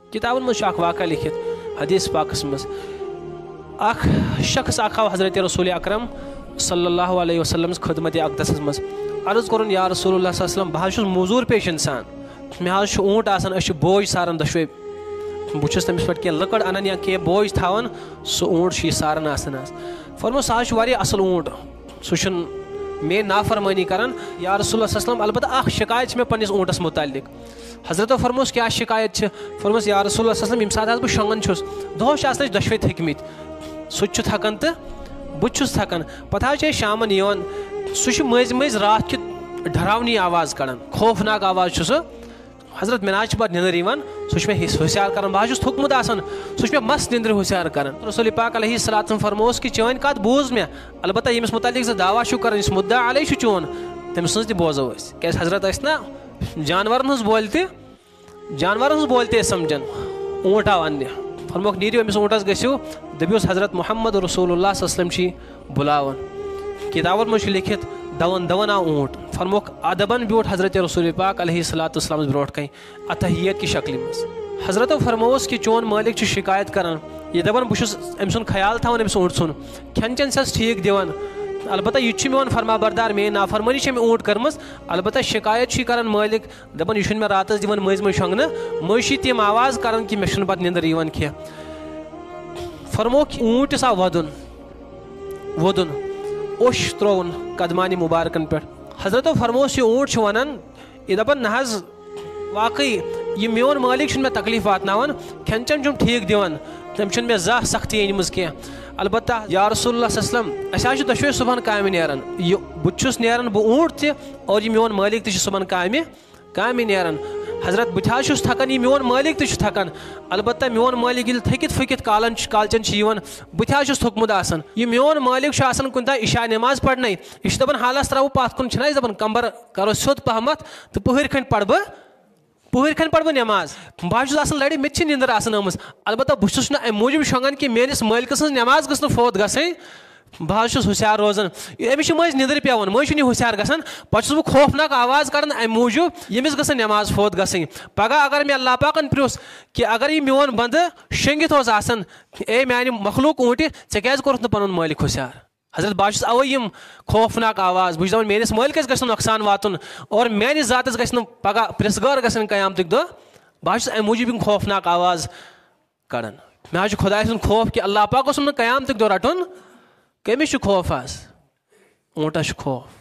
किताबन मज वाक़ा लिखित हदीस पाकस मज शख्स आव हज़रत रसूल अकरम सल्लल्लाहु अलैहि वसल्लम खिदमत अक़दस मज अर्ज़ कोरुन या रसूलुल्लाह सल्लल्लाहु अलैहि वसल्लम बह मजूर पेश इंसान मे ऊँट आसान बोझ सारान दशवे बहुत तमिस पे कह लकड़ अनान या कह बोझ थान सह ऊँट सारान आसान फरमो सह असल ऊँट सह मे नाफरमानी करान या रसूलुल्लाह सल्लल्लाहु अलैहि वसल्लम अलबत्ता शिकायत मे पन्निस ऊँटस मुतालिक हज़रत फरमोस क्या शिकायत फरमोस या रसूलुल्लाह सल्लल्लाहु अलैहि वसल्लम यम सात शंगन छुस दोहस आसन दशवे थकमित सह थकन तो बहुत थकन पे शामन यवन सह मज मज रात कि डरावनी आवाज़ कड़ान खौफनाक आवाज़ सह हज़रत मे पे निंदर सह मे होशियार कर बह थुकमुत सह मे मस निंदर होशियार कर रसूल पाक अलैहिस्सलाम फरमोस कि चन कत बूझ मे अलबत्ता यमिस मुतालिक दावा कर मुद्दा अलै चोन तम सज बोजो क्या हज़रत ना जानवरन हज बोलते समझन ऊँट आव अन्य फरमोक नीरियो अमिस ऊँटस गो दबियोस हज़रत मोहम्मद रसूलुल्लाह सल्लल्लाहु अलैहि वसल्लम बुलावन किताबन मज लिखित दवन दवन आव ऊँट फरमोक अदबन ब्योट हज़रत रसूल पाक अलैहिस्सलातु वस्सलाम ब्रोट कहीं अतहियत की शक्ल मज हज़रत फरमोस कि चोन मालिक शिकायत करान यह दपान बहुत अम सुन ख्याल थवान अमिस ऊँट सुन खेन चन सस ठीक दिवान अलबत्ता यह मे फरमा बरदार मे नाफरमानी मे ऊँट कर्म अलबत्ता शिकायत कर मालिक दपान यह मे रात दिवान मज मज शंगन मज तम आवाज़ कर कि मे पे निंदर कह फरमोक ऊँटस आव वोदन ओश त्रोन कदमान मुबारकन पे हज़रत फरमोस यह ऊँट वन यह दपान ना वाकई यह मोन मालिक मे तकलीफ वातनावन खेन चन ठीक दिवान तम मे जा सख्ती अनम कह अलबत्ता या रसूलुल्लाह सल्लल्लाहु अलैहि वसल्लम अस दशवे सुबह काम नेरान बहुत नेरान बह ऊँट त और यह मोन मालिक त सुबह काम नेरान हज़रत बह थकान यह मोन मालिक त थकान अलबत्ता मोन मालिक ये थकित फकित कालचन बह थोकमुत यह मोन मालिक कुन तह इशा नमाज पढ़न यह दपान हालस त्रो पथ कुन दपान कंबर करो सोद पहमत तो पहर खंड पढ़ बह नमाज बह लड़े मे निंदर आम अलबत्ता बहुत अम मूजूब शंगन कि मेस मालिकस नमाज गस फोत गई बह होशियार रोजान अमिस मज निंदर पेवान मज होशियार गसान पे बह खौफनाक आवाज़ कर अम मूजूब यमिस गस नमाज फोत गई पगह अगर मे अल्लाह पाकन प्रियोस कि अगर यह मोन बंद शेंगित ए मानी मखलूक ऊँट ऐ क्या कोर पन मालिक होशियार हज़रत बह अवे खौफनाक आवाज़ बह मेस मालिकस गस नुकसान वातन और मेस जातस गस पगह प्रेसगार गसन क़यामत दह बह अम मूजूब खौफनाक आवाज़ कड़न मे खुदा सुन खौफ कि अल्लाह पाक क़यामत दह रटन कमिस खौफ आज ऊँटस खौफ